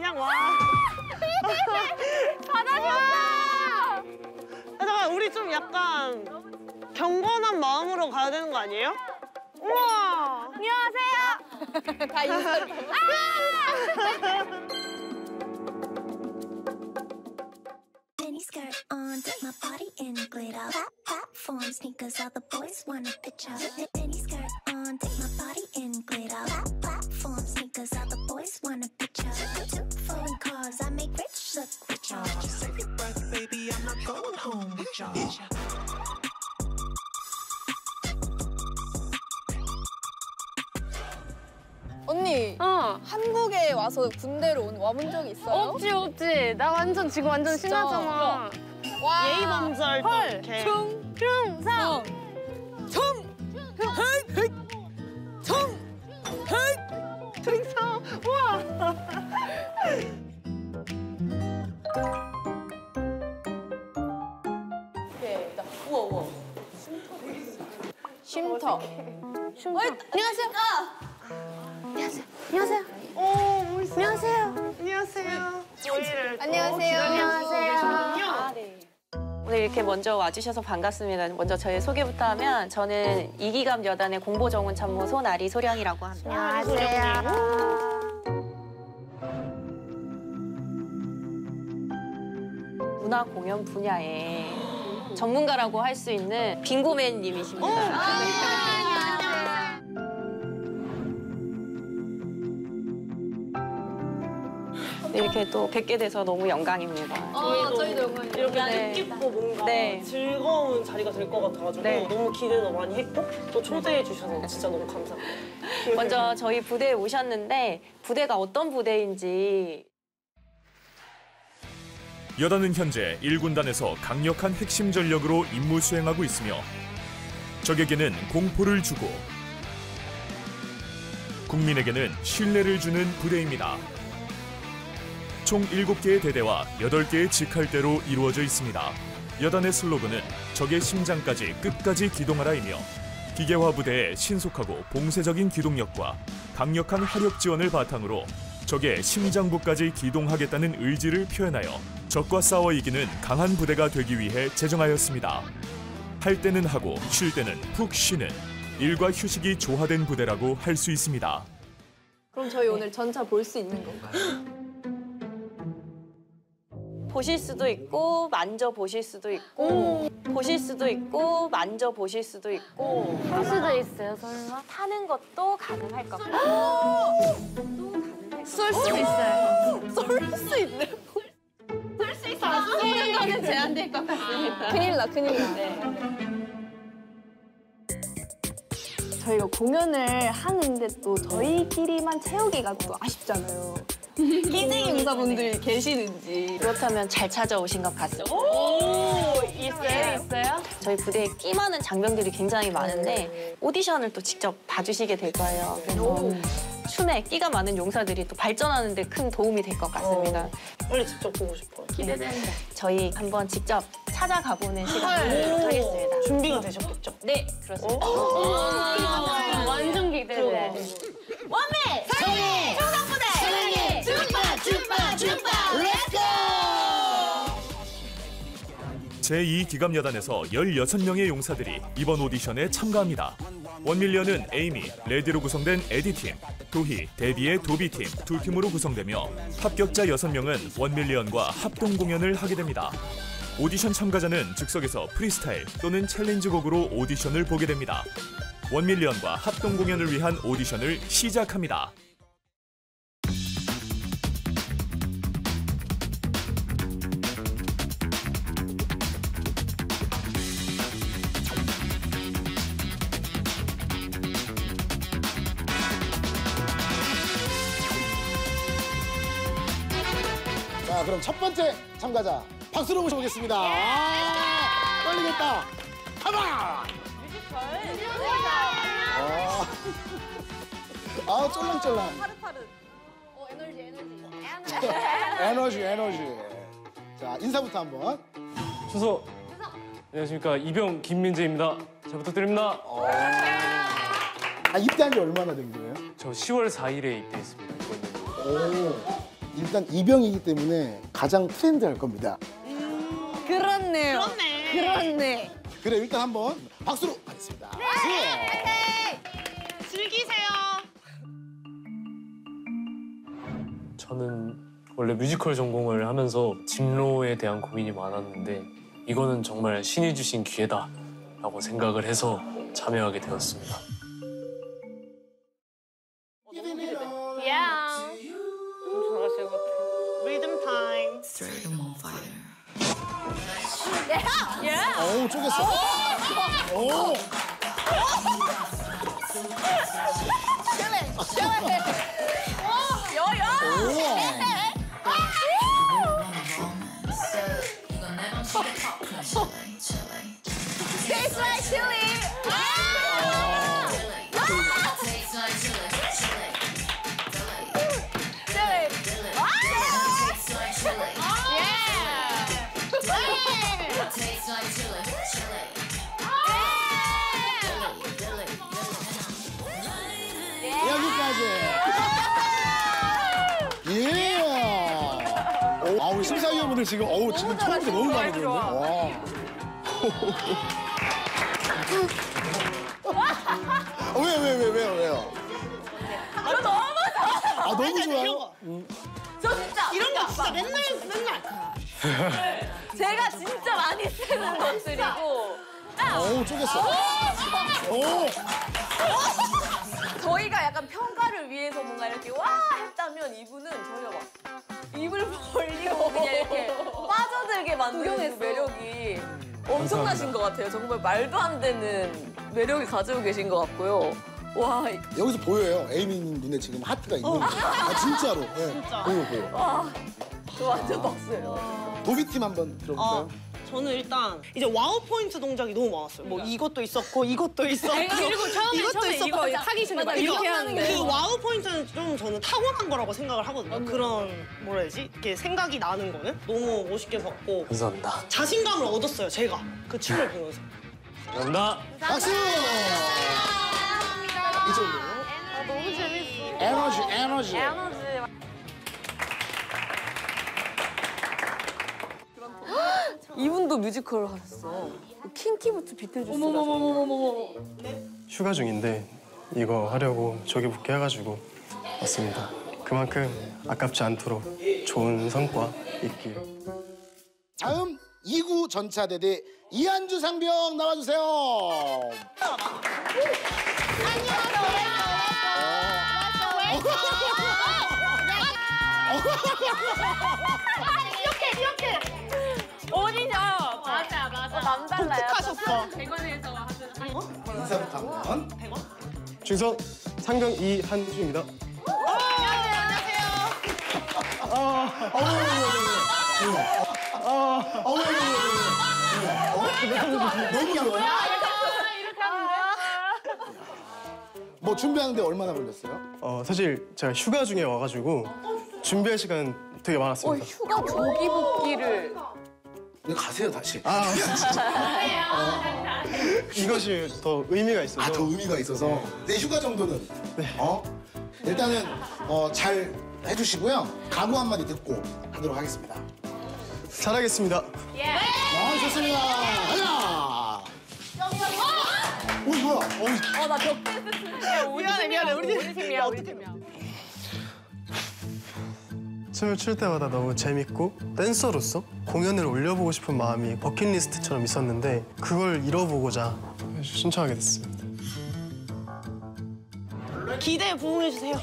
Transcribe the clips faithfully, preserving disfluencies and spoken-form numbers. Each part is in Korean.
그냥 와. 받아줬어. 잠깐 우리 좀 약간 경건한 마음으로 가야 되는 거 아니에요? 우와. 안녕하세요. 다 인사. Mini skirt on, dip my body in glitter. Plat platform sneakers, all the boys want a picture. Mini skirt on, dip my body in glitter. Plat platform sneakers, all the boys want a picture. Two foreign cars, I make rich look richer. Just save your breath, baby, I'm not going home with y'all. 언니, 어. 한국에 와서 군대로 온 와본 적이 있어요? 없지 없지. 나 완전 지금 완전 진짜? 신나잖아. 와. 예의 범절 헐. 이렇게. 충, 충성. 청! 헤이! 헤이! 청! 헤이! 충성. 우와. 오케이, 일단 우와 우와. 쉼터. 쉼터. 안녕하세요. 안녕하세요. 안녕하세요. 오, 멋있어. 안녕하세요. 안녕하세요. 저희를 또 안녕하세요. 기다려주고 계시군요. 아, 네. 오늘 이렇게 먼저 와주셔서 반갑습니다. 먼저 저희 소개부터 하면 저는 이기감 여단의 공보정훈참모 손아리 소량이라고 합니다. 안녕하세요. 문화 공연 분야의 전문가라고 할 수 있는 빙고맨님이십니다. 네, 이렇게 또 뵙게 돼서 너무 영광입니다. 어, 저희도 영광이에요. 이렇게 네. 뜻깊고 뭔가 네. 즐거운 자리가 될 것 같아가지고 네. 너무 기대도 많이 했고 또 초대해 주셔서 진짜 너무 감사합니다. 먼저 저희 부대에 오셨는데 부대가 어떤 부대인지 여단은 현재 일 군단에서 강력한 핵심 전력으로 임무 수행하고 있으며 적에게는 공포를 주고 국민에게는 신뢰를 주는 부대입니다. 총 일곱 개의 대대와 여덟 개의 직할대로 이루어져 있습니다. 여단의 슬로건은 적의 심장까지 끝까지 기동하라이며 기계화 부대의 신속하고 봉쇄적인 기동력과 강력한 화력 지원을 바탕으로 적의 심장부까지 기동하겠다는 의지를 표현하여 적과 싸워 이기는 강한 부대가 되기 위해 제정하였습니다. 할 때는 하고 쉴 때는 푹 쉬는 일과 휴식이 조화된 부대라고 할 수 있습니다. 그럼 저희 오늘 전차 볼 수 있는 건가요? 보실 수도 있고 만져보실 수도 있고 보실 수도 있고 만져보실 수도 있고 할 수도 있어요, 설마? 타는 것도 가능할 것 같아요. 쏠 수 있어요. 쏠 수 있네. 쏠 수 있어요. 쏘는 거는 제한될 것 같습니다. 큰일 나, 큰일 나. 네. 저희가 공연을 하는데 또 저희끼리만 채우기가 또 아쉽잖아요. 끼쟁이 용사분들이 계시는지. 그렇다면 잘 찾아오신 것 같습니다. 오, 있어요, 있어요? 저희 부대에 끼 많은 장병들이 굉장히 많은데 오디션을 또 직접 봐주시게 될 거예요. 그래서 춤에 끼가 많은 용사들이 또 발전하는 데 큰 도움이 될 것 같습니다. 빨리 직접 보고 싶어요. 기대된다. 저희 한번 직접 찾아가보는 시간을 갖도록 하겠습니다. 준비가 되셨겠죠? 네, 그렇습니다. 완전 기대돼. 원매! 성희! 충성부대! 사랑해! 쭈빠! 쭈빠! 쭈빠! 렛츠고! 제이 기감여단에서 열여섯 명의 용사들이 이번 오디션에 참가합니다. 원밀리언은 에이미, 레디로 구성된 에디팀, 도희, 데비의 도비팀 두 팀으로 구성되며 합격자 여섯 명은 원밀리언과 합동 공연을 하게 됩니다. 오디션 참가자는 즉석에서 프리스타일 또는 챌린지 곡으로 오디션을 보게 됩니다. 원밀리언과 합동 공연을 위한 오디션을 시작합니다. 자, 그럼 첫 번째 참가자 박수로 모셔보겠습니다. 아, 떨리겠다. 가만! 아, 아, 쫄랑쫄랑. 파릇파릇. 어, 에너지, 에너지. 에너지, 에너지. 자, 인사부터 한번. 추석. 안녕하십니까. 이병 김민재입니다. 잘 부탁드립니다. 아, 입대한 지 얼마나 된 거예요? 저 시월 사일에 입대했습니다. 이번에. 오. 일단 이병이기 때문에 가장 트렌드할 겁니다. 그렇네요. 그렇네. 그렇네. 그래 일단 한번 박수로 가겠습니다. 박수. 즐기세요. 저는 원래 뮤지컬 전공을 하면서 진로에 대한 고민이 많았는데 이거는 정말 신이 주신 기회다라고 생각을 해서 참여하게 되었습니다. 야. 잘하실 것 같아. 리듬 타임. 어우 쪼갰어. 오. Tastes like chili. 여기까지. 예. 오, 아 우리 심사위원분들 지금 어우 지금 처음부터 너무 마음에 드는데. 와. 왜 왜 왜 왜요 왜요? 아 너무 좋아. 아 너무 이런 좋아요. 거. 저 진짜 이런 거 진짜 맨날 맨날. 제가 진짜 많이 쓰는 것들이고. 어우 쪼갰어. 오. 저희가 약간 평가를 위해서 뭔가 이렇게 와 했다면 이분은 저희가 막 입을 벌리고 그냥 이렇게 빠져들게 만드는 그 매력이 엄청나신 것 같아요. 정말 말도 안 되는 매력을 가지고 계신 것 같고요. 와, 여기서 보여요. 에이미님 눈에 지금 하트가 있는 거. 아 진짜로. 네. 진짜. 보여 보여. 와, 저 완전 박수예요. 도비팀 한번 들어볼까요? 아, 저는 일단 이제 와우 포인트 동작이 너무 많았어요. 뭐 이것도 있었고 이것도 있었고 그리고 처음에 이것도 처음에 있었고 이거 타기 전에 막 이거 이렇게 하는데. 그 와우 포인트는 좀 저는 타고난 거라고 생각을 하거든요. 그런 뭐라 해야 되지? 이렇게 생각이 나는 거는 너무 멋있게 봤고 감사합니다. 자신감을 얻었어요. 제가 그 춤을 보면서. 감사합니다. 박수! 이쪽으로. 아, 너무 재밌어. 에너지 에너지. 에너지. 이분도 뮤지컬을 하셨어. 킹키부츠 비틀주스가. 어머머머머머머. 휴가 중인데 이거 하려고 조기 복귀해가지고 왔습니다. 그만큼 아깝지 않도록 좋은 성과 있길. 다음 이 구 전차대대 이한주 상병 나와주세요. 오디션. 맞아, 맞아. 남달라요. 독특하셨어. 백원에서 하는 인사부터 한번. 중성 상병 이한주입니다. 너무 좋아요. 이렇게 하는데. 뭐 준비하는데 얼마나 걸렸어요? 어, 사실 제가 휴가 중에 와가지고 준비할 시간 되게 어, 많았습니다. 휴가 조기 복귀를. 그냥 가세요 다시. 아, 이것이 더 의미가 있어서. 아, 더 의미가 있어서 내 휴가 정도는 어 일단은 어, 잘 해주시고요. 각오 한마디 듣고 하도록 하겠습니다. 잘하겠습니다. 아 좋습니다. 하나. 오 뭐야? 어, 어, 나 벽댄스 쓰는데 미안해 미안해 우리 우리 팀이야, 우리 팀이야. 춤을 출 때마다 너무 재밌고 댄서로서 공연을 올려보고 싶은 마음이 버킷리스트처럼 있었는데 그걸 이뤄보고자 신청하게 됐습니다. 기대에 부응해 주세요.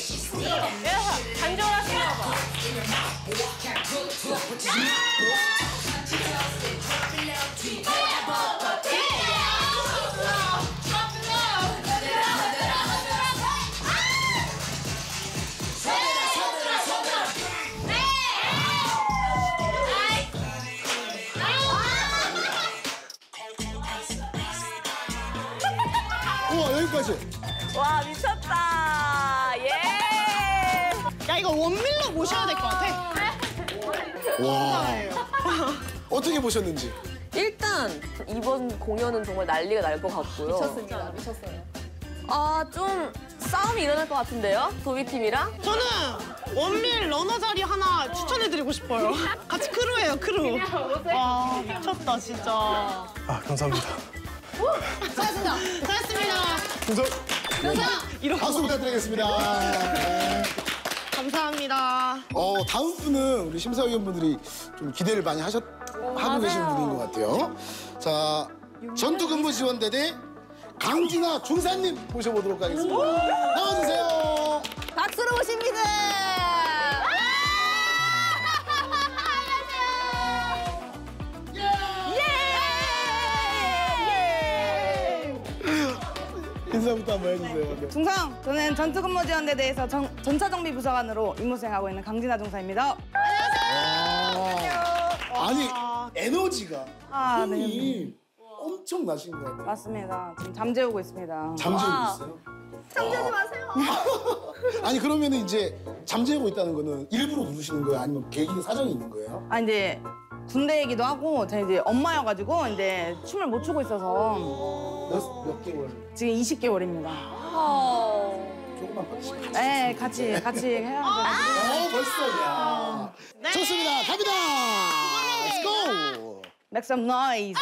간절하신가 봐. 와 미쳤다. 예. 야 이거 원밀로 모셔야 될 것 같아. 와. 어떻게 보셨는지? 일단 이번 공연은 정말 난리가 날 것 같고요. 미쳤습니다. 미쳤어요. 아 좀 싸움이 일어날 것 같은데요? 도비팀이랑? 저는 원밀 러너 자리 하나 추천해드리고 싶어요. 같이 크루예요, 크루. 와, 미쳤다, 진짜. 아 감사합니다. 수고하셨습니다. 수고하셨습니다. 감사. 박수 부탁드리겠습니다. 네. 감사합니다. 어, 다음 분은 우리 심사위원분들이 좀 기대를 많이 하셨, 하고 계신 분인 것 같아요. 자, 전투근무지원대대 강진아 중사님 모셔보도록 하겠습니다. 나와주세요. 박수로 오십니다. 인사부터 한번 해주세요. 네. 중상, 저는 전투근무지원대대에서 전, 전차정비부사관으로 임무 수행하고 있는 강진아 중사입니다. 아, 아니, 에너지가 아, 네. 힘이 엄청 나신 것 같아요. 맞습니다. 지금 잠재우고 있습니다. 잠재우고 있어요? 잠재우지 마세요. 아니, 그러면 이제 잠재우고 있다는 거는 일부러 누르시는 거예요? 아니면 계기 사정이 있는 거예요? 아, 이제 군대이기도 하고, 제가 이제 엄마여가지고, 이제 춤을 못 추고 있어서 몇, 몇 개월? 지금 이십 개월입니다. 조금만 받으시면. 네, 같이, 같이 해야 돼가지고. 어, 벌써, 야. 네. 좋습니다. 갑니다. Let's go. Make some noise.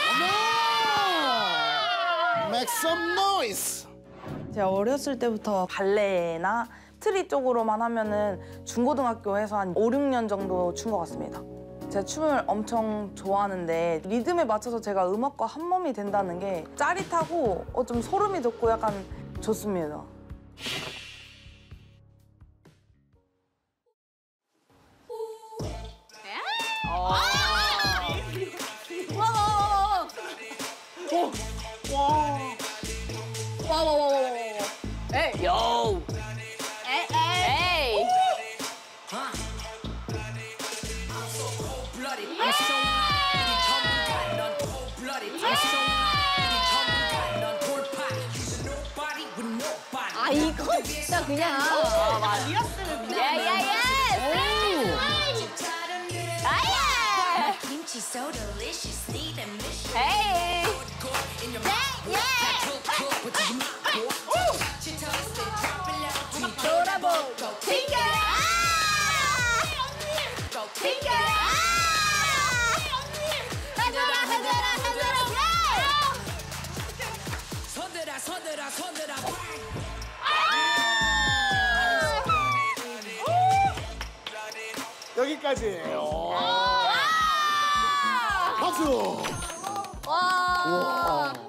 Make some noise. 제가 어렸을 때부터 발레나 트리 쪽으로만 하면은 중고등학교에서 한 오, 육 년 정도 춘 것 같습니다. 제가 춤을 엄청 좋아하는데 리듬에 맞춰서 제가 음악과 한 몸이 된다는 게 짜릿하고 어, 좀 소름이 돋고 약간 좋습니다. 와와와와와. 에이. 요. 에이. 에이. 아 이거 진짜 그냥. 아 맞아. 리허설을 그냥. 야야야. 아야. 에이. 돌아보고 튕겨라! 튕겨라! 해줘라 해줘라 해줘라! 손들아 손들아 손들아 여기까지예요. 박수. 와.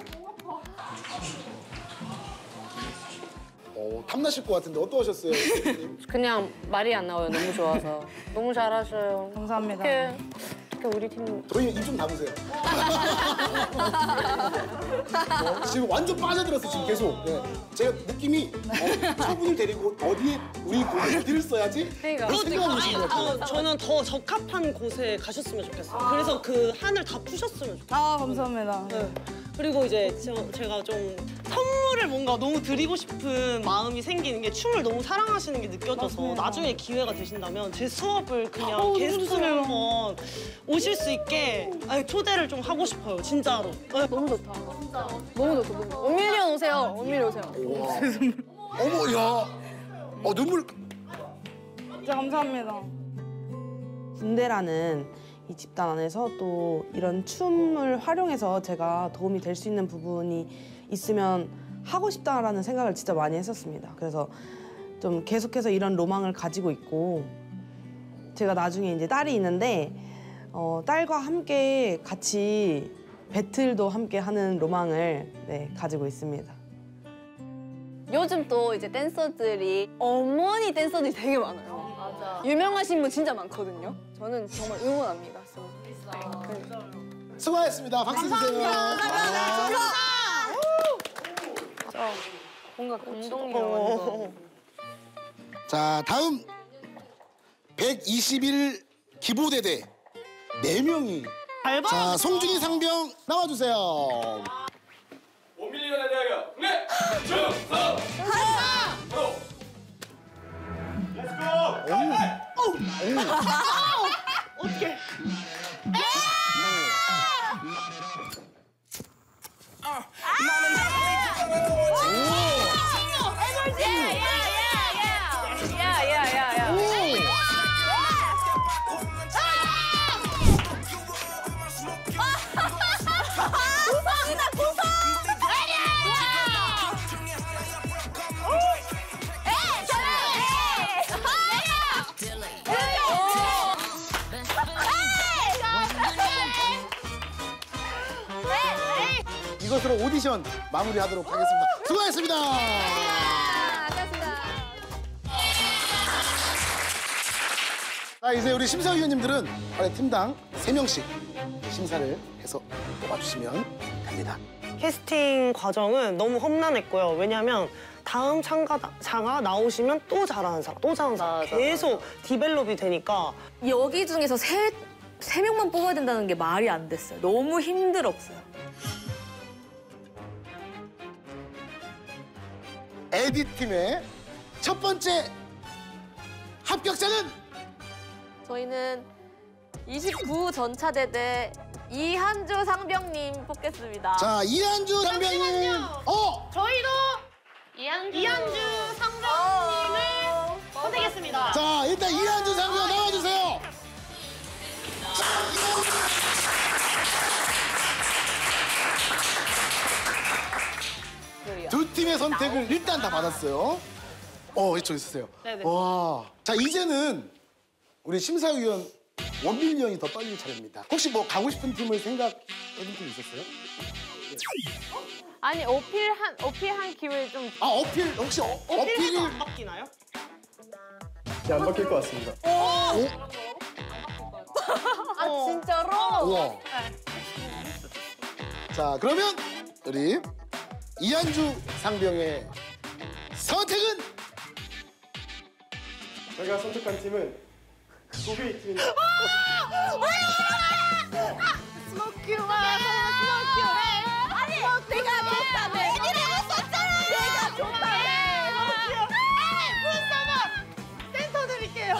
어, 탐나실 것 같은데 어떠셨어요? 그냥 말이 안 나와요. 너무 좋아서. 너무 잘하셔요. 감사합니다. 어떡해. 어떡해 우리 팀. 저희 입 좀 담으세요. 어, 지금 완전 빠져들었어 지금 계속. 네. 제가 느낌이 어, 저분을 데리고 어디에 우리 어디를 써야지? 그러니까. 그런 생각을 하시는 것 같아요. 어, 저는 더 적합한 곳에 가셨으면 좋겠어요. 그래서 그 한을 다 푸셨으면 좋겠어요. 아, 감사합니다. 네. 그리고 이제 저, 제가 좀 선물을 뭔가 너무 드리고 싶은 마음이 생기는 게 춤을 너무 사랑하시는 게 느껴져서 맞습니다. 나중에 기회가 되신다면 제 수업을 그냥 어우, 게스트로 너무 한번 오실 수 있게 아니, 초대를 좀 하고 싶어요, 진짜로. 네. 너무 좋다. 진짜. 너무 좋다. 너무. 원밀리언 오세요. 원밀리 오세요. 와. 어머 야. 어 눈물. 진짜 감사합니다. 군대라는 이 집단 안에서 또 이런 춤을 활용해서 제가 도움이 될 수 있는 부분이 있으면 하고 싶다라는 생각을 진짜 많이 했었습니다. 그래서 좀 계속해서 이런 로망을 가지고 있고 제가 나중에 이제 딸이 있는데 어, 딸과 함께 같이 배틀도 함께 하는 로망을 네, 가지고 있습니다. 요즘 또 이제 댄서들이 어머니 댄서들이 되게 많아요. 맞아. 유명하신 분 진짜 많거든요. 저는 정말 응원합니다. 수고하셨습니다. 박수 주세요. 뭔가 감동이에요. 어. 자 다음 백이십일 기보대대 네 명이 잘 봐. 자 송중기 상병 나와주세요. 원밀리언에 대하여 국내 충성! 오디션 마무리하도록 하겠습니다. 수고하셨습니다. 자, 이제 우리 심사위원님들은 원래 팀당 세 명씩 심사를 해서 뽑아주시면 됩니다. 캐스팅 과정은 너무 험난했고요. 왜냐면 다음 참가자가 나오시면 또 잘하는 사람, 또 잘하는 사람 맞아, 계속 디벨롭이 되니까 여기 중에서 세, 세 명만 뽑아야 된다는 게 말이 안 됐어요. 너무 힘들었어요. 에디팀의 첫 번째 합격자는 저희는 이십구 전차대대 이한주 상병님 뽑겠습니다. 자, 이한주 상병님. 어! 저희도 이한주, 이한주 상병님을 선택했습니다. 자, 일단 이한주 상병 나와주세요. 두 팀의 선택을 일단 다 받았어요. 어, 이쪽 있으세요. 네네. 와. 자, 이제는 우리 심사위원 원빈 위원이 더 떨릴 차례입니다. 혹시 뭐 가고 싶은 팀을 생각해둔 팀 있었어요? 아니 어필한 어필한 기회 좀. 아, 어필 혹시 어, 어필해도 어필이 안 바뀌나요? 네, 안 바뀔 것 같습니다. 아 진짜로? 우와. 자, 그러면 우리 이한주 상병의 선택은 제가 선택한 팀은 소비 팀입니다. 스모큐 아니 내가 좋다며. 애들이랑 썼잖아. 내가 좋다며. 센터 드릴게요.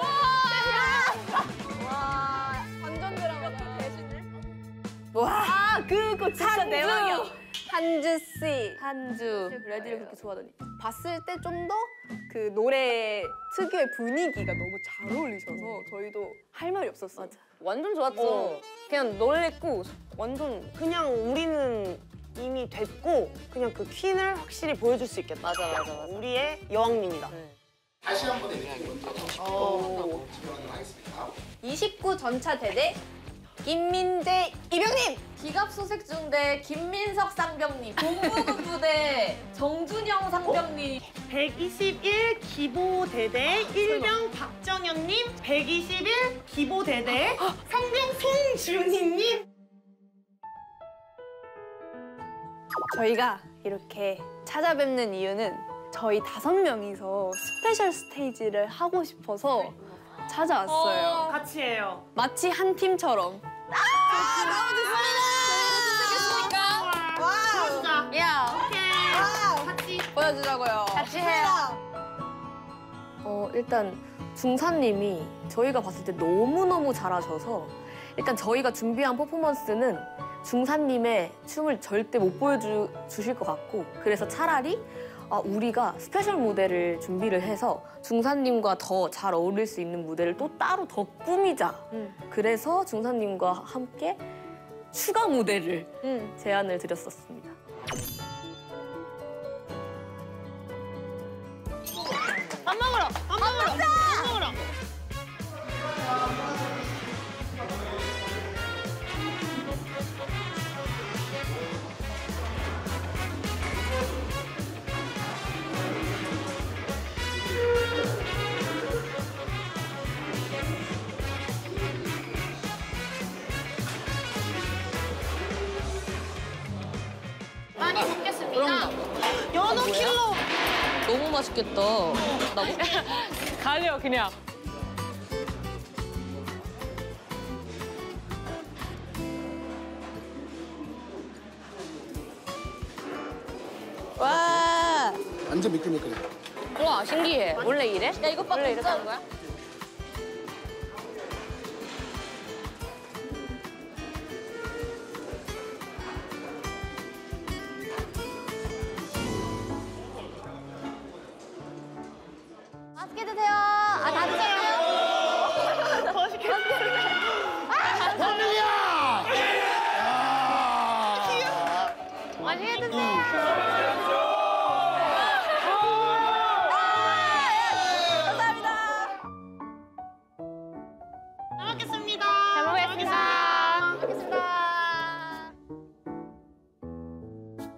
와 완전 드라마 대신을. 와 그거 진짜 대박이야. 한주 씨. 한주. 레디를 그렇게 좋아하더니. 봤을 때 좀 더 그 노래 특유의 분위기가 너무 잘 어울리셔서 저희도 할 말이 없었어요. 맞아. 완전 좋았어. 어. 그냥 놀랬고 완전 그냥 우리는 이미 됐고 그냥 그 퀸을 확실히 보여줄 수 있겠다. 맞아 맞아 맞아. 우리의 여왕님이다. 다시 한 번 이렇게 먼저 정식으로 지원을 하겠습니다. 이십구 전차대대 김민재 이병님! 기갑소색 중대 김민석 상병님 동부군 부대 정준영 상병님 백이십일 기보대대 일병 박정현님, 백이십일 기보대대 상병 송준희님. 저희가 이렇게 찾아뵙는 이유는 저희 다섯 명이서 스페셜 스테이지를 하고 싶어서 찾아왔어요. 같이 해요. 마치 한 팀처럼. 아, 너무 좋습니다. 보여주자. 야, 오케이. 같이. 보여주자고요. 같이 해요. 어, 일단 중사님이 저희가 봤을 때 너무너무 잘하셔서 일단 저희가 준비한 퍼포먼스는 중사님의 춤을 절대 못 보여주실 것 같고 그래서 차라리 아, 우리가 스페셜 무대를 준비를 해서 중사님과 더 잘 어울릴 수 있는 무대를 또 따로 더 꾸미자. 음. 그래서 중사님과 함께 추가 무대를 음. 제안을 드렸었습니다. 밥 먹으러. 밥 먹으러. 밥 먹으러. 많이 먹겠습니다. 연어 킬러. 너무 맛있겠다. 나도? 가려 그냥. 와. 완전 미끌미끌해. 와 신기해. 원래 이래? 야 이것 봐. 원래 이렇게 하는 거야? 맛있게 드세요. 아, 다 드세요. 맛있게. 원능이야! 맛있게 드세요. 잘 먹겠습니다. 잘 먹겠습니다. 먹겠습니다.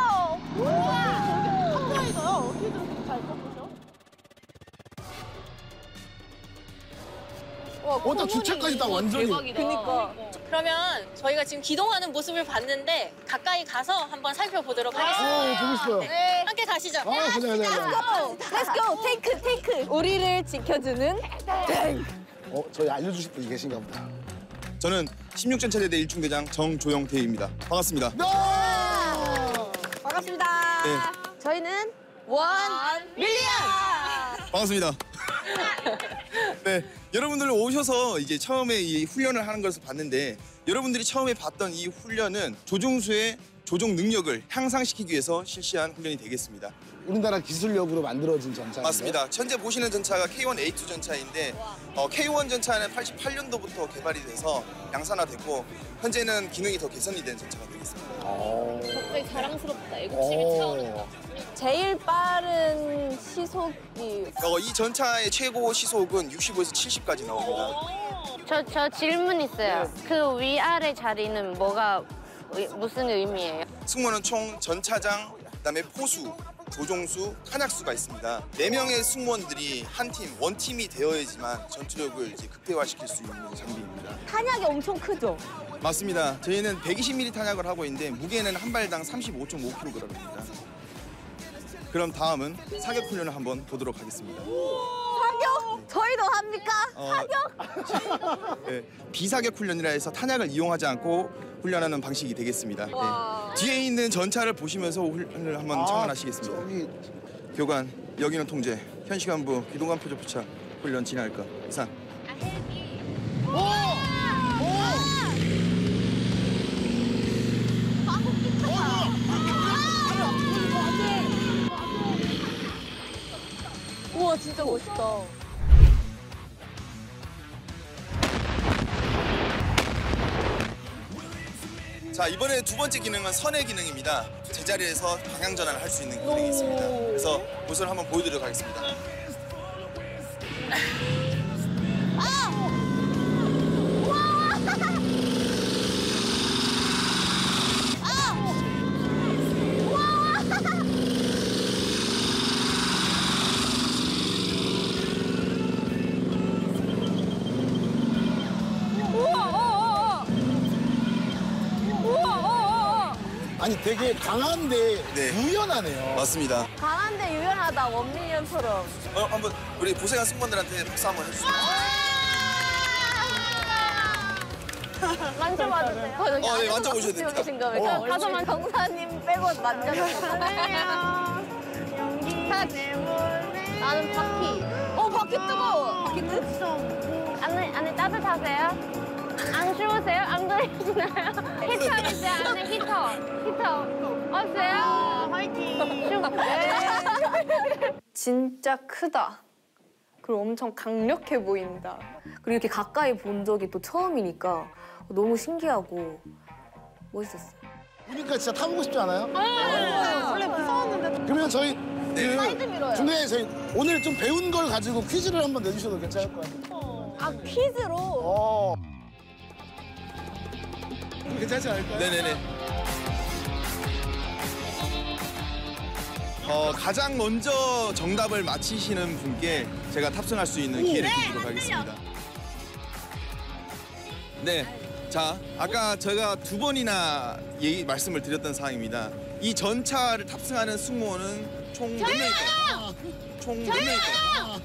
카트라이더요. 어떻게 저렇게 잘 꺾으셔? 어, 나 주차까지 다 완전히. 그니까. 그러면 저희가 지금 기동하는 모습을 봤는데 가까이 가서 한번 살펴보도록 하겠습니다. 어, 보고 싶어요. 네. 함께 가시죠. 아, 가자, 가자, 가자. Let's go. 테이크, 테이크. 우리를 지켜주는 어, 저희 알려주실 분이 계신가 보다. 저는 십육 전차대대 일 중대장 정조영태입니다. 반갑습니다. 네! 반갑습니다. 네. 저희는 원 밀리언. 반갑습니다. 네, 여러분들 오셔서 이제 처음에 이 훈련을 하는 것을 봤는데 여러분들이 처음에 봤던 이 훈련은 조종수의 조종 능력을 향상시키기 위해서 실시한 훈련이 되겠습니다. 우리나라 기술력으로 만들어진 전차인데. 맞습니다. 현재 보시는 전차가 케이 원 에이 투 전차인데 어, 케이 원 전차는 팔십팔 년도부터 개발이 돼서 양산화됐고 현재는 기능이 더 개선이 된 전차가 되겠습니다. 갑자기 자랑스럽다. 어. 제일 빠른 시속이 어, 이 전차의 최고 시속은 육십오에서 칠십까지 나옵니다. 저, 저 질문 있어요. 그 위아래 자리는 뭐가 의- 무슨 의미예요? 승무원은 총 전차장, 그다음에 포수, 조종수, 탄약수가 있습니다. 네 명의 승무원들이 한 팀, 원팀이 되어야지만 전투력을 이제 극대화시킬 수 있는 장비입니다. 탄약이 엄청 크죠? 맞습니다. 저희는 백이십 밀리미터 탄약을 하고 있는데 무게는 한 발당 삼십오 점 오 킬로그램입니다. 그럼 다음은 사격 훈련을 한번 보도록 하겠습니다. 사격? 저희도 합니까? 어, 사격? 네, 비사격 훈련이라 해서 탄약을 이용하지 않고 훈련하는 방식이 되겠습니다. 네. 뒤에 있는 전차를 보시면서 훈련을 한번 아, 참관하시겠습니다. 저기 교관, 여기는 통제, 현시간부, 기동관 표적 포착 훈련 진행할 것. 이상. 우와 진짜 멋있다. 자, 이번에 두 번째 기능은 선의 기능입니다. 제자리에서 방향 전환을 할 수 있는 기능이 있습니다. 그래서 모습을 한번 보여드리도록 하겠습니다. 아니 되게 강한데 네. 유연하네요. 맞습니다. 강한데 유연하다 원밀리언처럼. 어, 한번 우리 고생한 승무원들한테 박수 한번 해주세요. 만져봐도 돼요? 어, 네, 만져보셔도 됩니다. 계신가 봐요. 어. 가서만 경사님 빼고 만져주세요. 나는 바퀴. 어 바퀴 뜨거워. 바퀴 뜨거워. 안에, 안에 따뜻하세요? 안 추우세요? 안 더우시나요? 히터 있어요? 안에 히터. 히터. 없어요? 화이팅. 진짜 크다. 그리고 엄청 강력해 보인다. 그리고 이렇게 가까이 본 적이 또 처음이니까 너무 신기하고 멋있었어요. 보니까 진짜 타보고 싶지 않아요? 원래 무서웠는데. 그러면 저희 네. 사이드 밀어요. 중간에 저희 오늘 좀 배운 걸 가지고 퀴즈를 한번 내주셔도 괜찮을 것 같아요. 아 퀴즈로? 어. 괜찮지 않을까요? 네네네. 어, 가장 먼저 정답을 맞히시는 분께 제가 탑승할 수 있는 기회를 드리도록 하겠습니다. 네. 자, 아까 제가 두 번이나 얘기 말씀을 드렸던 사항입니다. 이 전차를 탑승하는 승무원은 총 몇 명일까요? 총 몇 명일까요?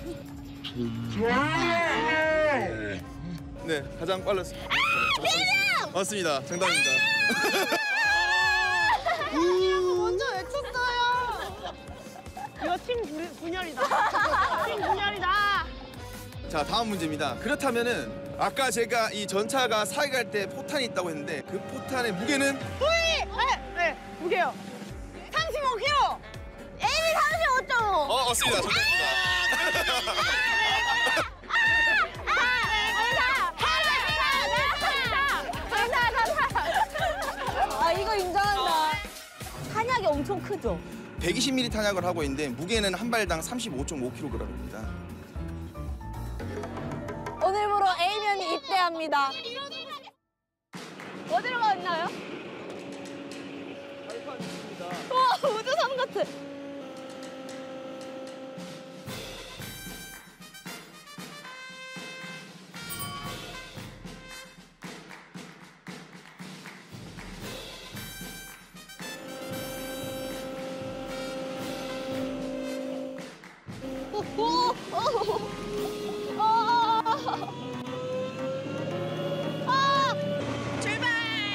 네, 가장 빨랐습니다. 맞습니다. 정답입니다. 먼저 외쳤어요. 이거 팀 분- 분열이다. 팀 분열이다. 자, 다음 문제입니다. 그렇다면은 아까 제가 이 전차가 사격할 때 포탄이 있다고 했는데 그 포탄의 무게는 후이! 네, 네, 무게요. 삼십오 킬로그램. 에이 삼십오 점 오. 어, 맞습니다. 정답입니다. 아 이거 인정한다. 탄약이 엄청 크죠? 백이십 밀리미터 탄약을 하고 있는데 무게는 한 발당 삼십오 점 오 킬로그램입니다. 오늘부로 A면이 입대합니다. 어디로 갔나요? 와 우주선 같아. 오, 오, 오. 아! 출발!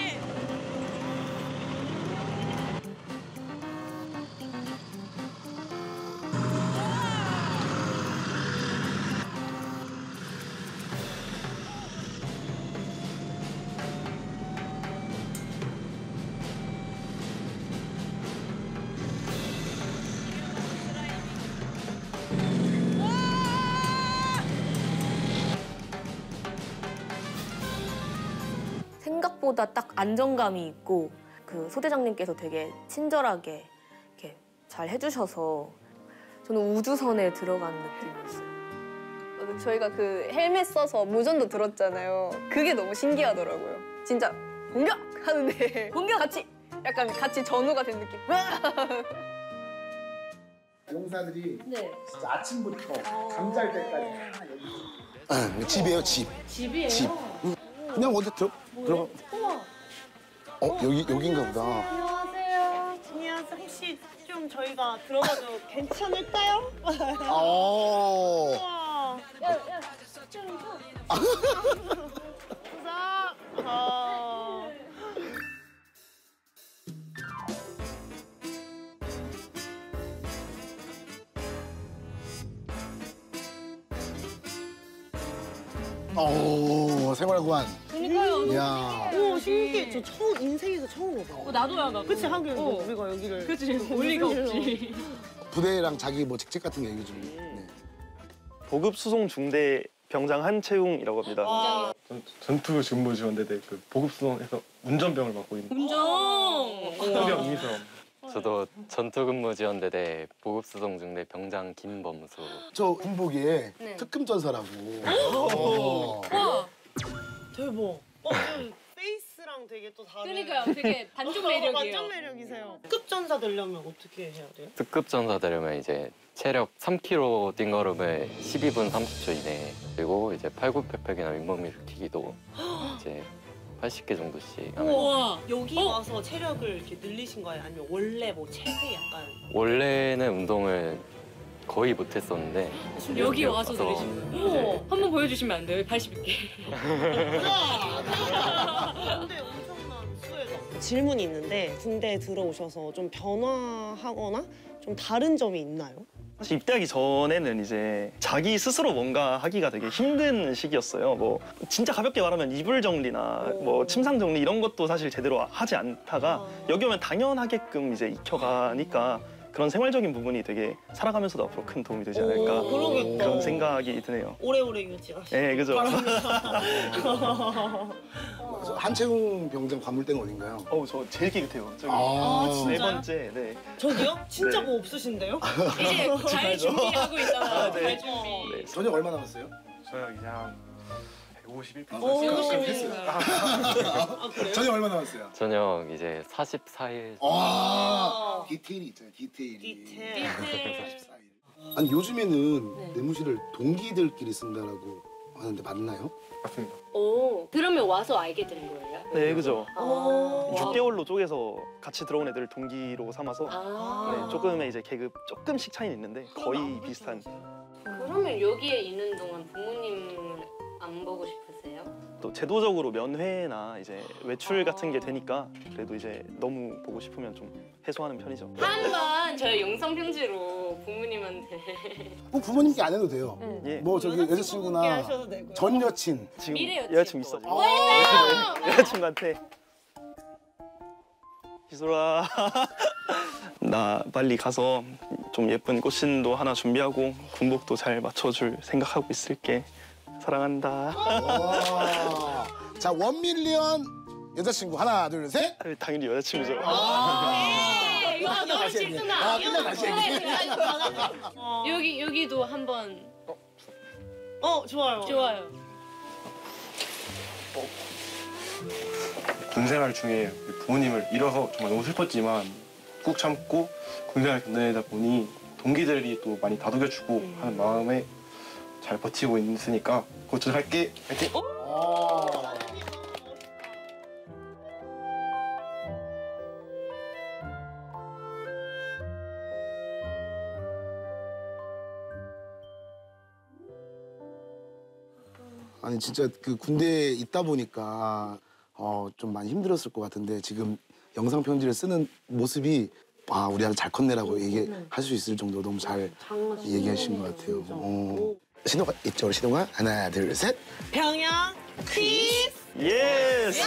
생각보다 딱 안정감이 있고 그 소대장님께서 되게 친절하게 이렇게 잘 해주셔서 저는 우주선에 들어간 느낌이었어요. 저희가 그 헬멧 써서 무전도 들었잖아요. 그게 너무 신기하더라고요. 진짜 공격! 하는데 공격! 같이 약간 같이 전우가 된 느낌. 용사들이 네. 진짜 아침부터 잠잘 때까지 다 여기. 집이에요, 집. 집이에요? 집. 그냥 어디 들어 들어가. 어 여기 여긴가 보다. 안녕하세요. 안녕하세요. 혹시 좀 저희가 들어가도 괜찮을까요? 어. 우와. 야, 야, 좀 우와. 어. 오 생활관. 그러니까요. 이야. 오 신기해. 저 처음 인생에서 처음 와봐. 어, 나도야 나도. 그치 하긴 어. 우리가 여기를. 그치 올 리가 없지. 부대랑 자기 뭐 직책 같은 거 얘기 좀. 네. 보급 수송 중대 병장 한채웅이라고 합니다. 와. 전, 전투 직무 지원대대 그 보급 수송에서 운전병을 맡고 있는 운전. 상병 이미성. 저도 전투근무지원대대 보급수송중대 병장 김범수. 저 군복에 네. 특금 전사라고. 오! 어. 와. 대박. 어, 그 페이스랑 되게 또 다른. 그러니까요. 되게 반전 매력이에요. 반전 매력이세요. 특급 전사 되려면 어떻게 해야 돼요? 특급 전사 되려면 이제 체력 삼 킬로그램 뛴 걸음을 십이 분 삼십 초 이내, 그리고 이제 팔굽혀펴기나 윗몸 일으키기도 이제 팔십 개 정도씩 하면. 우와. 여기 와서 체력을 이렇게 늘리신 거예요? 아니면 원래 뭐 체대 약간? 원래는 운동을 거의 못했었는데 여기 와서 들으신 거예요? 한번 보여주시면 안 돼요? 팔십 개. 근데 엄청난 수혜가. 질문이 있는데 군대에 들어오셔서 좀 변화하거나 좀 다른 점이 있나요? 사실 입대하기 전에는 이제 자기 스스로 뭔가 하기가 되게 힘든 시기였어요. 뭐 진짜 가볍게 말하면 이불 정리나 뭐 침상 정리 이런 것도 사실 제대로 하지 않다가 여기 오면 당연하게끔 이제 익혀가니까 그런 생활적인 부분이 되게 살아가면서도 앞으로 큰 도움이 되지 않을까 오, 그러겠다. 그런 생각이 드네요. 오래오래 유지하시고. 네, 그죠. 한채웅 병장 관물대는 어딘가요? 어우, 저 제일 깨끗해요. 저기 아, 네 진짜요? 번째, 네. 저기요? 진짜 네. 뭐 없으신데요? 이제 잘 준비하고 있잖아요. 아, 네. 잘 준비. 네. 저녁 얼마 남았어요? 저요 그냥 백오십일 분. 오, 아, 그래요? 저녁 얼마 남았어요? 저녁 이제 사십사 일. 아, 디테일이 있잖아요, 디테일이. 디테일. 사십사 일. 아니, 요즘에는 내무실을 동기들끼리 쓴다라고 하는데 맞나요? 맞습니다. 오, 그러면 와서 알게 된 거예요? 네, 그죠. 아. 육 개월로 쪼개서 같이 들어온 애들을 동기로 삼아서 아. 네, 조금의 이제 계급 조금씩 차이는 있는데 거의 비슷한. 그러면 여기에 있는 동안 부모님을 안 보고 싶으세요? 또 제도적으로 면회나 이제 외출 같은 게 되니까 그래도 이제 너무 보고 싶으면 좀 해소하는 편이죠. 한번 저희 영상 편지로 부모님한테 뭐 부모님께 안 해도 돼요. 예. 뭐 저기 여자친구나 하셔도 되고요. 전 여친. 지금 미래 여친. 여자친구 있어가지고 아. 네, 여자친구한테 희솔아 나 빨리 가서 좀 예쁜 꽃신도 하나 준비하고 군복도 잘 맞춰줄 생각하고 있을게. 사랑한다. 와. 자, 원밀리언 여자친구 하나, 둘, 셋. 당연히 여자친구죠. 네, 이거 끝나 너무 다시 얘기해. 질투나. 아, 끝나 다시 얘기해. 여기 여기도 한번 어, 좋아요. 좋아요. 군생활 중에 부모님을 잃어서 정말 너무 슬펐지만 꾹 참고 군생활 견뎌내다 보니 동기들이 또 많이 다독여주고 하는 마음에 잘 버티고 있으니까 고쳐할게. 화이팅! 아. 아니 진짜 그 군대에 있다 보니까 어, 좀 많이 힘들었을 것 같은데 지금 영상 편지를 쓰는 모습이 아 우리 아들 잘 컸네라고 얘기할 수 있을 정도로 너무 잘 얘기하신 것 같아요. 어. 신호가 있죠, 우리 신호가 하나 둘 셋. 평양 키스. 예스.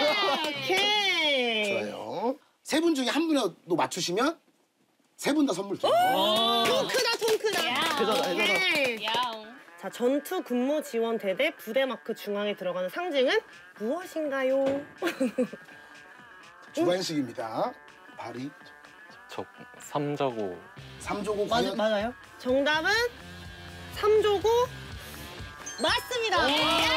오케이. 좋아요. 세 분 중에 한 분이라도 맞추시면 세 분 다 선물 드려요. 통 크다, 통 크다. 해줘라, 해줘라. 오케이. 야옹. 자, 전투 근무 지원 대대 부대 마크 중앙에 들어가는 상징은 무엇인가요? 주관식입니다. 발이 저 삼저고. 삼조고 맞, 과연 맞아요? 정답은 삼조고 맞습니다.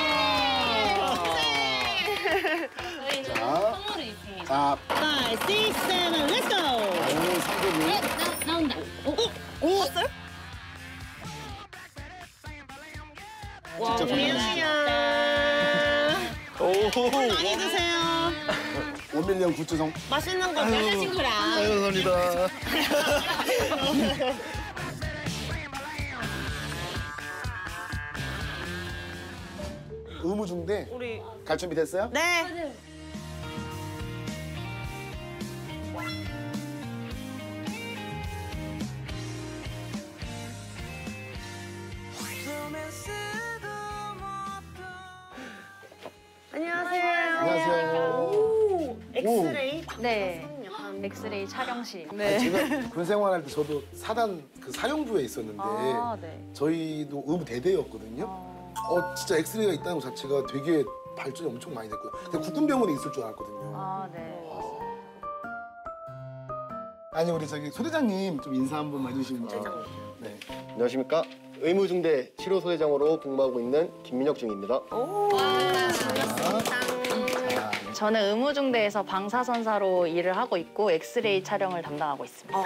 저희는 자. 선물이 있습니다. 자, five, six, seven, let's go. 오늘 삼조고 나, 나온다. 오, 오, 봤어요? 직접 미안해요. 오. 많이 드세요. 원밀리언 굿즈성. 맛있는 거 여자친구랑. 감사합니다. 의무중대 우리 갈 준비 됐어요? 네. 안녕하세요. 안녕하세요. 오, 엑스레이. 네. 엑스레이 촬영실. 아니, 제가 군 생활할 때 저도 사단 그 사령부에 있었는데 아, 네. 저희도 의무 대대였거든요. 어 진짜 엑스레이가 있다는 것 자체가 되게 발전이 엄청 많이 됐고요. 근데 국군병원에 있을 줄 알았거든요. 아, 네. 아니 우리 저기 소대장님 좀 인사 한 번만 해주시면. 네. 안녕하십니까. 의무중대 치료소대장으로 복무하고 있는 김민혁 중입니다. 저는 의무중대에서 방사선사로 일을 하고 있고 엑스레이 촬영을 담당하고 있습니다.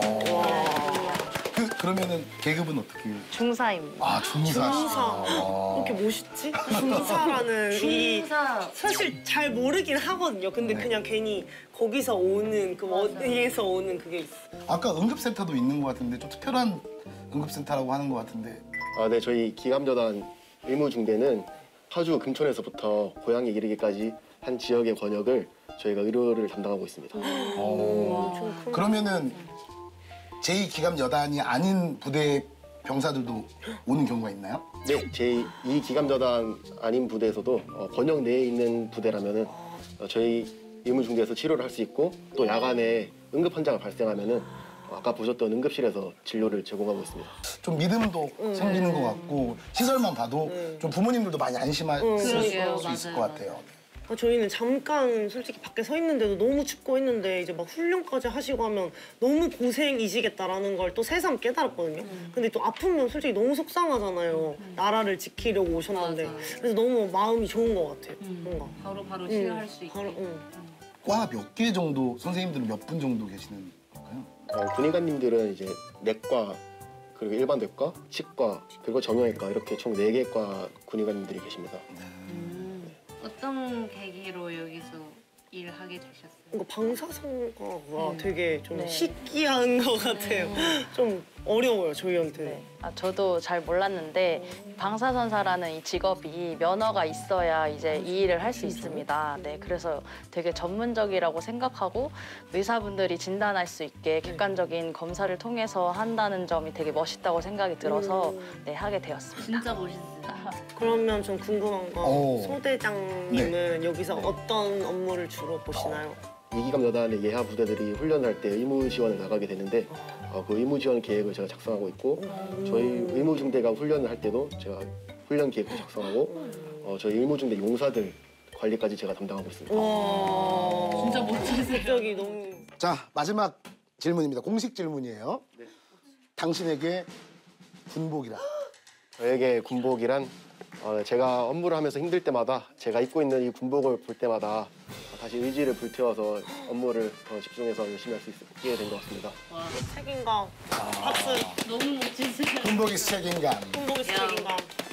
그 그러면은 계급은 어떻게? 중사입니다. 아 중사. 중사. 이렇게 멋있지? 중사라는 이 사실 잘 모르긴 하거든요. 근데 네. 그냥 괜히 거기서 오는 그 어디에서 오는 그게 있어. 아까 응급센터도 있는 것 같은데 좀 특별한 응급센터라고 하는 것 같은데. 아, 네. 저희 기감여단 의무중대는 파주 금천에서부터 고향에 이르기까지 한 지역의 권역을 저희가 의료를 담당하고 있습니다. 오. 그러면은 제이 기감 여단이 아닌 부대 병사들도 오는 경우가 있나요? 네. 제이 기감여단 아닌 부대에서도 어, 권역 내에 있는 부대라면은 어, 저희 의무중대에서 치료를 할 수 있고 또 야간에 응급 환자가 발생하면은 아까 보셨던 응급실에서 진료를 제공하고 있습니다. 좀 믿음도 음. 생기는 것 같고 시설만 봐도 음. 좀 부모님들도 많이 안심할 음. 수 그러게요, 있을 것 맞아요, 같아요. 아, 저희는 잠깐 솔직히 밖에 서 있는데도 너무 춥고 했는데 이제 막 훈련까지 하시고 하면 너무 고생이시겠다라는 걸 또 새삼 깨달았거든요. 음. 근데 또 아프면 솔직히 너무 속상하잖아요. 나라를 지키려고 오셨는데. 그래서 너무 마음이 좋은 것 같아요. 뭔가. 바로 바로 음, 치료할 수 있게. 바로, 응. 과 몇 개 정도 선생님들은 몇 분 정도 계시는 건가요? 어, 군의관님들은 이제 내과 그리고 일반 내과, 치과 그리고 정형외과 이렇게 총 네 개 과 군의관님들이 계십니다. 어떤 계기로 여기서 일을 하게 되셨어요? 이거 방사선가 음. 되게 좀 네. 희귀한 것 같아요. 음. 좀 어려워요, 저희한테. 네. 아, 저도 잘 몰랐는데 방사선사라는 이 직업이 면허가 있어야 이제 이 일을 할 수 있습니다. 네, 그래서 되게 전문적이라고 생각하고 의사분들이 진단할 수 있게 객관적인 검사를 통해서 한다는 점이 되게 멋있다고 생각이 들어서 네, 하게 되었습니다. 진짜 멋있어요. 그러면 좀 궁금한 건 오. 소대장님은 여기서 어떤 업무를 주로 보시나요? 이기감 여단의 예하 부대들이 훈련할 때 의무 지원을 나가게 되는데 어, 그 의무 지원 계획을 제가 작성하고 있고 저희 의무 중대가 훈련을 할 때도 제가 훈련 계획도 작성하고 어, 저희 의무 중대 용사들 관리까지 제가 담당하고 있습니다. 와, 진짜 멋지세요. 갑자기 너무. 자, 마지막 질문입니다. 공식 질문이에요. 당신에게 군복이라. 저에게 군복이란 어, 제가 업무를 하면서 힘들 때마다 제가 입고 있는 이 군복을 볼 때마다 다시 의지를 불태워서 업무를 더 집중해서 열심히 할 수 있게 된 것 같습니다. 와, 책임감. 박수. 너무 멋지세요. 군복이 책임감. 군복이 책임감.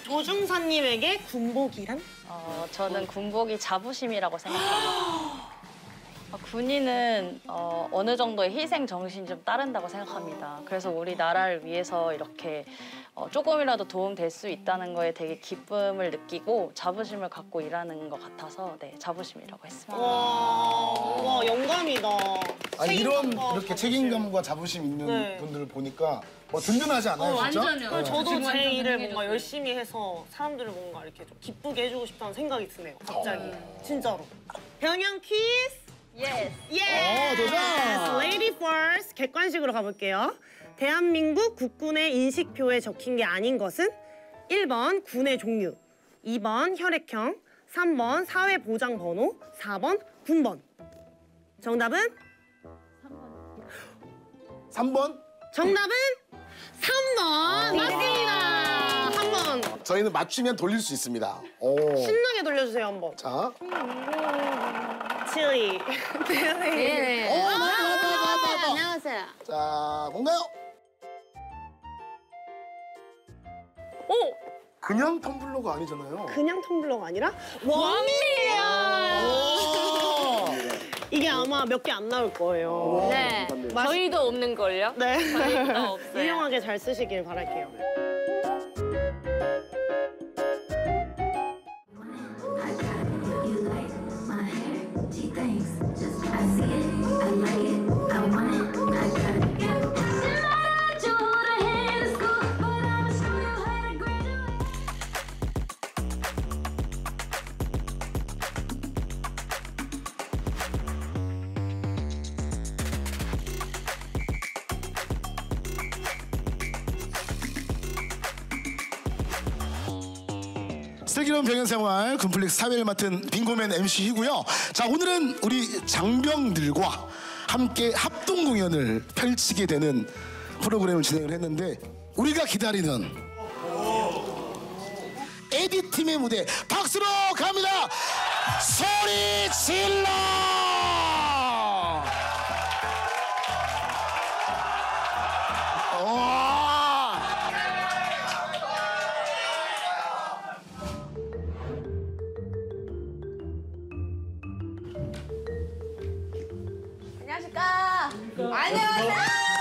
조중사님에게 군복이란? 어, 저는 군복이 자부심이라고 생각합니다. 어, 군인은 어, 어느 정도의 희생 정신이 좀 따른다고 생각합니다. 그래서 우리 나라를 위해서 이렇게 어, 조금이라도 도움될 수 있다는 거에 되게 기쁨을 느끼고 자부심을 갖고 일하는 것 같아서 네, 자부심이라고 했습니다. 와, 와 영감이다. 아, 이런 책임감과 이렇게 자부심. 책임감과 자부심 있는 네. 분들을 보니까 뭐 든든하지 않아요, 어, 진짜? 완전요. 네. 저도 지금 제 완전 일을 뭔가 든든해졌어요. 열심히 해서 사람들을 뭔가 이렇게 좀 기쁘게 해주고 싶다는 생각이 드네요. 갑자기. 진짜로. 병영 퀴즈. 예스. 예스. 어, 도전. Lady first. 객관식으로 가볼게요. 대한민국 국군의 인식표에 적힌 게 아닌 것은 일 번 군의 종류, 이 번 혈액형, 삼 번 사회보장번호, 사 번 군번. 정답은? 삼 번? 정답은 삼 번. 맞습니다. 삼 번. 저희는 맞추면 돌릴 수 있습니다. 오. 신나게 돌려주세요, 한번. 자. 칠리. 네. 오, 맞다, 맞다, 맞다, 맞다. 안녕하세요. 자, 뭔가요? 오! 그냥 텀블러가 아니잖아요. 그냥 텀블러가 아니라 원밀이야. 이게 아마 몇 개 안 나올 거예요. 네. 저희도 없는 걸요? 네. 저희도 없어요. 유용하게 잘 쓰시길 바랄게요. 슬기로운 병영생활 군플릭스 사회를 맡은 빙고맨 엠씨이고요. 자, 오늘은 우리 장병들과 함께 합동 공연을 펼치게 되는 프로그램을 진행을 했는데 우리가 기다리는 에디팀의 무대 박수로 갑니다. 소리 질러! 안녕하십니까. 안녕하세요.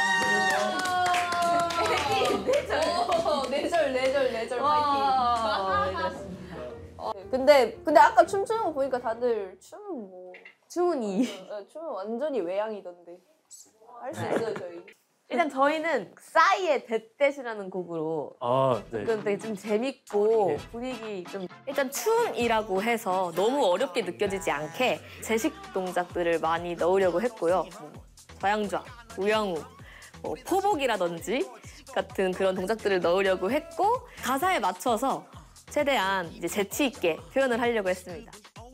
오, 내절 내절 내절 파이팅. 근데 근데 아까 춤추는 거 보니까 다들 춤은 뭐 춤은 이 춤은 완전히 외향이던데 할 수 있어요 저희. 일단 저희는 싸이의 뎃뎃이라는 곡으로 아, 네. 이건 되게 좀 재밌고 분위기 좀 일단 춤이라고 해서 너무 어렵게 느껴지지 않게 제식 동작들을 많이 넣으려고 했고요. 뭐 좌양좌, 우양우, 뭐 포복이라든지 같은 그런 동작들을 넣으려고 했고 가사에 맞춰서 최대한 이제 재치 있게 표현을 하려고 했습니다.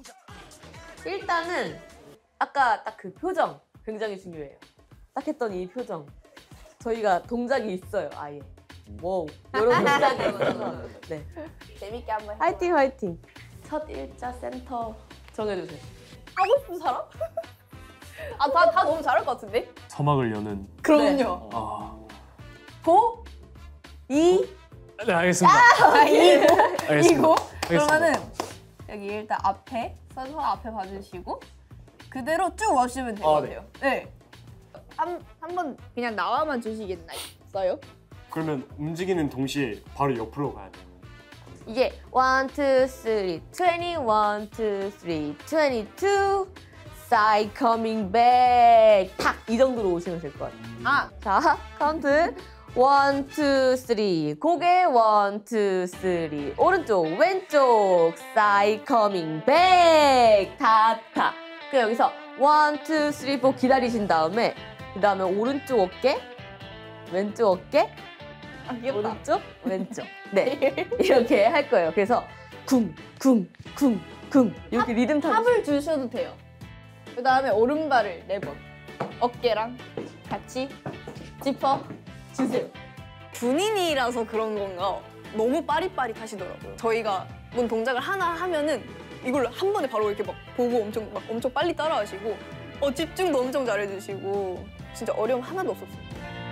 일단은 아까 딱 그 표정 굉장히 중요해요. 딱 했던 이 표정. 저희가 동작이 있어요, 아예. 와우. 이런 동작이 있어서. 네. 재밌게 한번 해봐. 화이팅, 화이팅. 첫 일자 센터 정해주세요. 하고 싶은 사람? 아, 다, 다 너무 잘할 것 같은데? 서막을 여는. 그럼요. 아, 고, 이. 네, 알겠습니다. 아, 이고. 알겠습니다. 이고. 알겠습니다. 그러면은 여기 일단 앞에 서서 앞에 봐주시고 그대로 쭉 와주시면 될 것 아, 네. 같아요. 네. 한, 한번 그냥 나와만 주시겠나요? 그러면 움직이는 동시에 바로 옆으로 가야 돼요. 이게 원, 투, 쓰리, 트웬티, 원, 투, 쓰리, 트웬티 투, side coming back. 탁! 이 정도로 오시면 될 것 같아요. 아. 자, 카운트. 원, 투, 쓰리. 고개 원, 투, 쓰리. 오른쪽, 왼쪽. side coming back. 다, 다. 그 여기서 원, 투, 쓰리, 포 기다리신 다음에 그 다음에 오른쪽 어깨, 왼쪽 어깨, 아, 귀엽다. 오른쪽, 왼쪽. 네, 이렇게 할 거예요. 그래서 쿵, 쿵, 쿵, 쿵 이렇게 리듬 타고 탑을 주셔도 돼요. 그 다음에 오른발을 네 번. 어깨랑 같이 짚어 주세요. 군인이라서 그런 건가 너무 빠릿빠릿하시더라고요. 저희가 뭔 동작을 하나 하면은 이걸 한 번에 바로 이렇게 막 보고 엄청 막 엄청 빨리 따라하시고 어 집중도 엄청 잘해주시고 진짜 어려움 하나도 없었어요.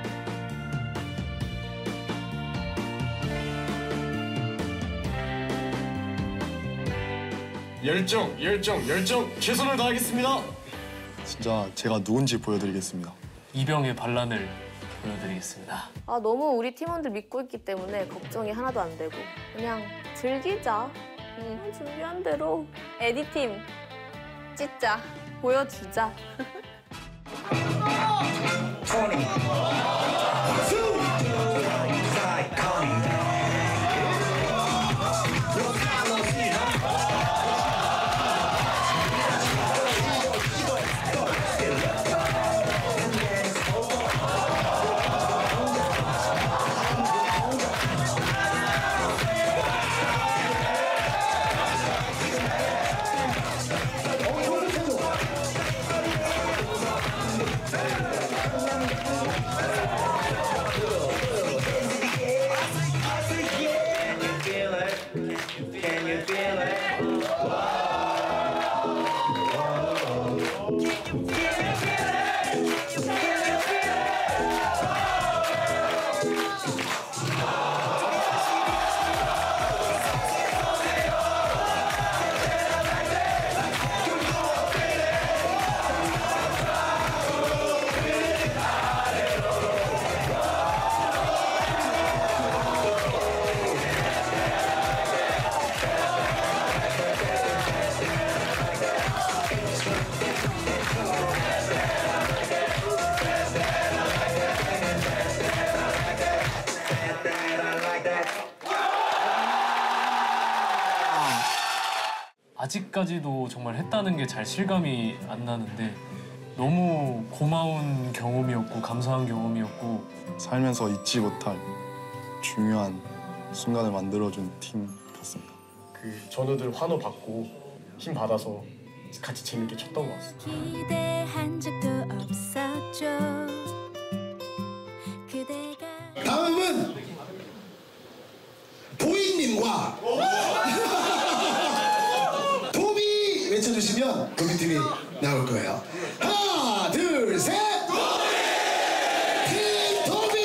열정, 열정, 열정 최선을 다하겠습니다. 진짜 제가 누군지 보여드리겠습니다. 이병의 반란을 보여드리겠습니다. 아 너무 우리 팀원들 믿고 있기 때문에 걱정이 하나도 안 되고 그냥 즐기자. 음, 준비한 대로 에디팀 찢자. 보여주자. 아직까지도 정말 했다는 게 잘 실감이 안 나는데 너무 고마운 경험이었고 감사한 경험이었고 살면서 잊지 못할 중요한 순간을 만들어준 팀 같습니다. 그 전우들 환호 받고 힘 받아서 같이 재밌게 쳤던 것 같습니다. 기대한 적도 없었죠. 그대가 다음은 보이님과 도비 외쳐주시면 도비팀이 나올 거예요. 하나, 둘, 셋! 팀 도비!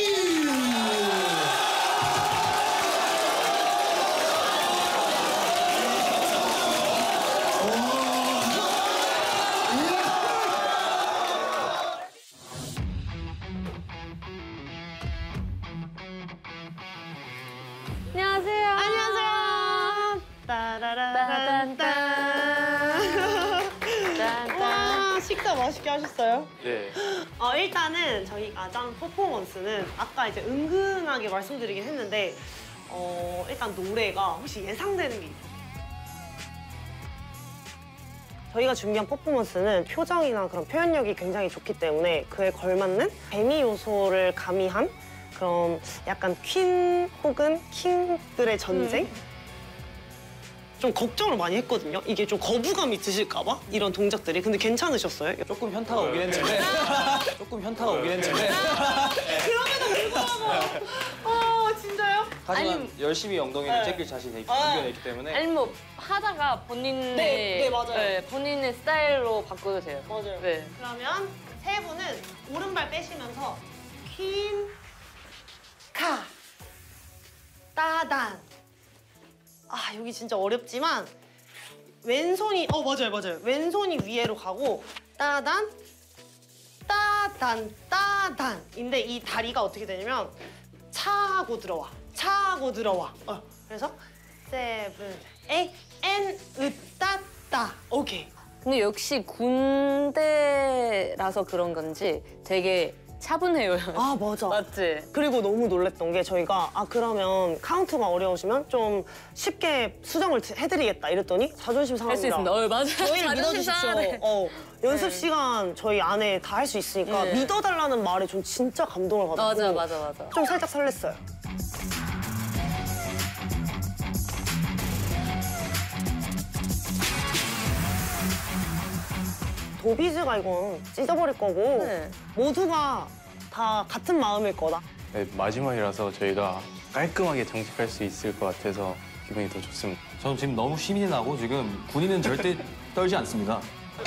안녕하세요. 안녕하세요. 따라라란딴. 와, 식사 맛있게 하셨어요? 네. 어, 일단은 저희 가장 퍼포먼스는 아까 이제 은근하게 말씀드리긴 했는데 어, 일단 노래가 혹시 예상되는 게 있어요? 저희가 준비한 퍼포먼스는 표정이나 그런 표현력이 굉장히 좋기 때문에 그에 걸맞는 재미 요소를 가미한 그런 약간 퀸 혹은 킹들의 전쟁? 음. 좀 걱정을 많이 했거든요. 이게 좀 거부감이 드실까 봐? 이런 동작들이. 근데 괜찮으셨어요? 조금 현타가 오긴 했는데 조금 현타가 오긴 했는데 그럼에도 불구하고 어, 진짜요? 하지만 아니, 열심히 엉덩이를 네. 제낄 자신이 있기 아. 때문에 아니 뭐 하다가 본인의 네, 네, 맞아요. 네, 본인의 스타일로 바꿔도 돼요. 맞아요. 네. 그러면 세 분은 오른발 빼시면서 퀸, 카, 따단. 아, 여기 진짜 어렵지만 왼손이, 어, 맞아요, 맞아요. 왼손이 위로 가고 따단, 따단, 따단인데 이 다리가 어떻게 되냐면 차고 들어와, 차고 들어와. 어, 그래서 세븐, 에잇, 엔, 으, 따, 따. 오케이. 근데 역시 군대라서 그런 건지 되게 차분해요. 아, 맞아. 맞지? 그리고 너무 놀랬던 게 저희가 아, 그러면 카운트가 어려우시면 좀 쉽게 수정을 해드리겠다 이랬더니 자존심 상합니다. 할 수 있습니다. 어, 맞아요. 저희를 자존심 믿어주십시오. 상하네. 어, 연습 네. 시간 저희 안에 다 할 수 있으니까 네. 믿어달라는 말에 전 진짜 감동을 받았고 맞아, 맞아, 맞아. 좀 살짝 설렜어요. 도비즈가 이건 찢어버릴 거고 네. 모두가 다 같은 마음일 거다. 네, 마지막이라서 저희가 깔끔하게 장식할 수 있을 것 같아서 기분이 더 좋습니다. 저는 지금 너무 힘이 나고 지금 군인은 절대 떨지 않습니다.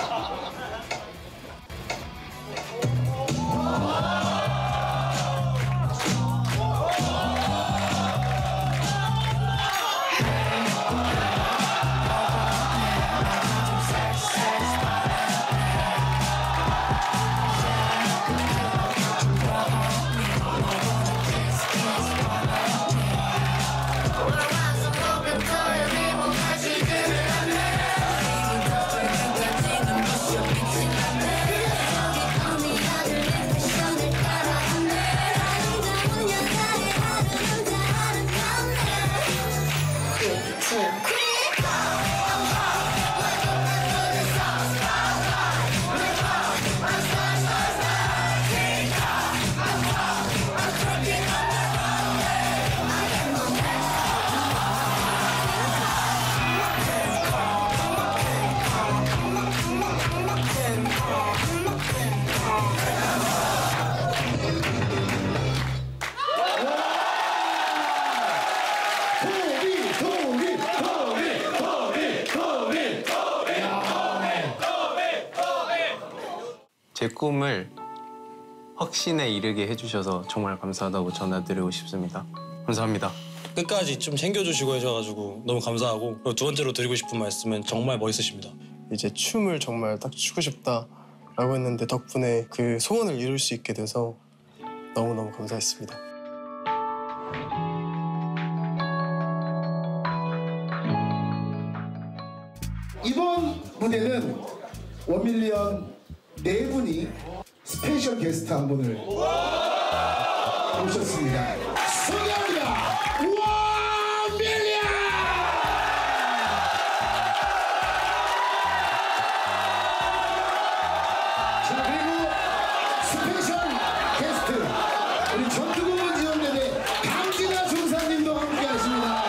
제 꿈을 확신에 이르게 해주셔서 정말 감사하다고 전해드리고 싶습니다. 감사합니다. 끝까지 좀 챙겨주시고 해줘가지고 너무 감사하고 그리고 두 번째로 드리고 싶은 말씀은 정말 멋있으십니다. 이제 춤을 정말 딱 추고 싶다라고 했는데 덕분에 그 소원을 이룰 수 있게 돼서 너무너무 감사했습니다. 이번 무대는 원밀리언 네 분이 스페셜 게스트 한 분을 모셨습니다. 소개합니다. 원밀리언! 자, 그리고 스페셜 게스트 우리 전투공무지원대대 강진아 중사님도 함께 하십니다.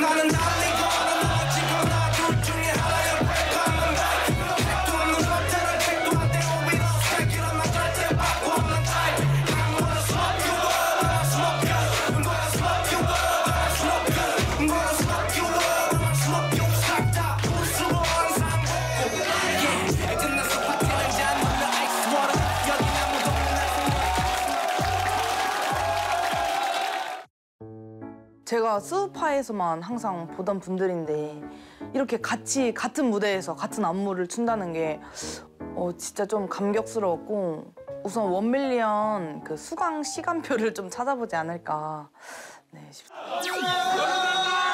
나는 달리거나 넘어지거나 둘 중에 하나여 break 택도 없는 것들을 택도 안 돼 오히려 새끼는 나 절대 바꿔 없는 타입 I'm gonna smoke you up, I'm gonna smoke you I'm gonna smoke you up, I'm gonna smoke you I'm gonna smoke you I'm gonna smoke you 싹 다 부수고 항상 먹고 Yeah 끝나서 파티를 잡는 ice water 여기 아무도 없는 제가 스우파에서만 항상 보던 분들인데 이렇게 같이 같은 무대에서 같은 안무를 춘다는 게 어, 진짜 좀 감격스러웠고 우선 원밀리언 그 수강 시간표를 좀 찾아보지 않을까 네, 싶습니다.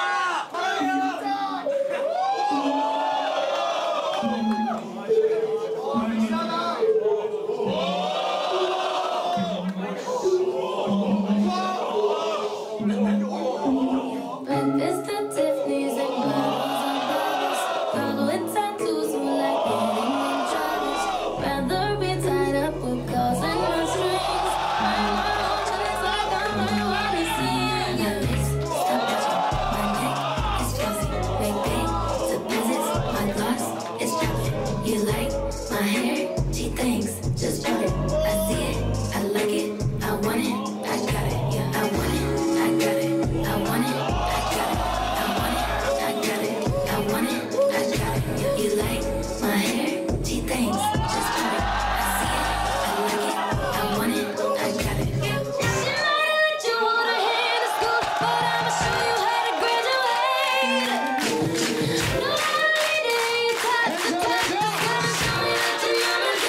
Breakfast at Tiffany's and bottles on bottles. Girl with tattoos who like getting in trouble. Rather be tied up with calls and no strings. I'm my own, but it's like I'm my one to see. Your lips, stop touching. My neck is fuzzy. Big big deposits. My gloss is dropping. You like my hair? She thinks, just put it. I see it, I like it, I want it, I got it. Yeah, I want it, I got it, I want it. You like my hair? She thinks, just put it. I see it, I like it, I want it, I got it. She might let you wanna hear the school, but I'ma show you how to graduate. No matter day you touch the touch, gotta show me that you know my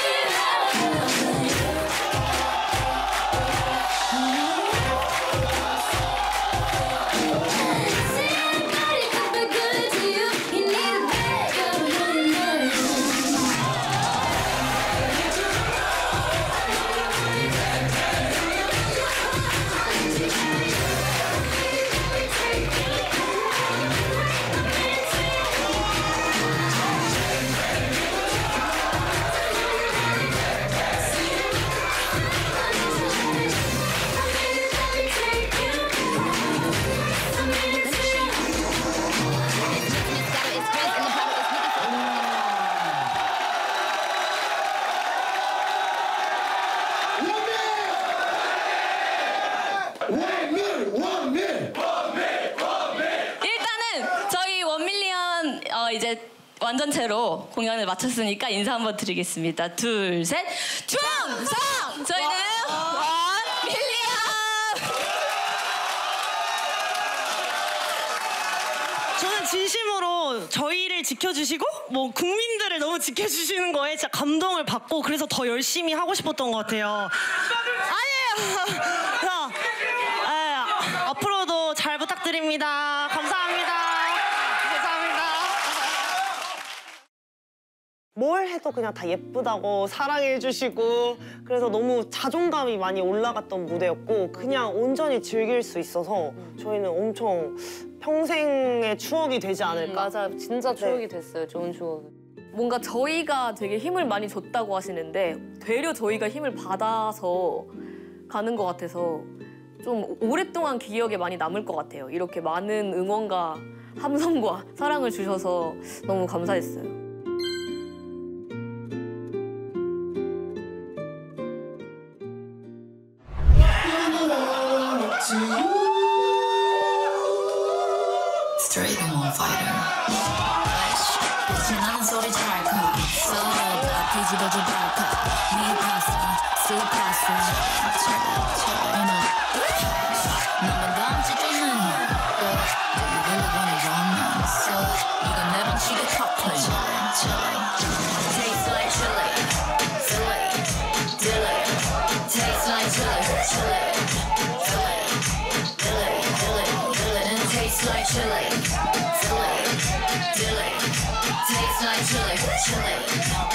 See, everybody could be good to you. You need a bad girl, really nice. 일단은 저희 원밀리언 어, 이제 완전체로 공연을 마쳤으니까 인사 한번 드리겠습니다. 둘, 셋, 충성! 저희는 원밀리언! 저는 진심으로 저희를 지켜주시고 뭐 국민들을 너무 지켜주시는 거에 진짜 감동을 받고 그래서 더 열심히 하고 싶었던 것 같아요. 아니에요. 그래서 에, 앞으로도 잘 부탁드립니다. 감사합니다. 감사합니다. 뭘 해도 그냥 다 예쁘다고 사랑해주시고 그래서 너무 자존감이 많이 올라갔던 무대였고 그냥 온전히 즐길 수 있어서 저희는 엄청 평생의 추억이 되지 않을까. 맞아, 진짜 추억이 됐어요. 좋은 추억. 뭔가 저희가 되게 힘을 많이 줬다고 하시는데 되려 저희가 힘을 받아서 가는 것 같아서 좀 오랫동안 기억에 많이 남을 것 같아요. 이렇게 많은 응원과 함성과 사랑을 주셔서 너무 감사했어요. Straight on fighter. 빛이 나는 소리 잘 커. 쏟아가 뒤집어진 발카. 네 파스, 수 파스. 철라, 철라. 너만 던지 쫓는. Do you really wanna romance? 이건 내 방식의 cocktail. Tastes like chili, silly, dilly. Tastes like chili, chili, silly, dilly, dilly, dilly. And tastes like chili. Tastes like chili, chili.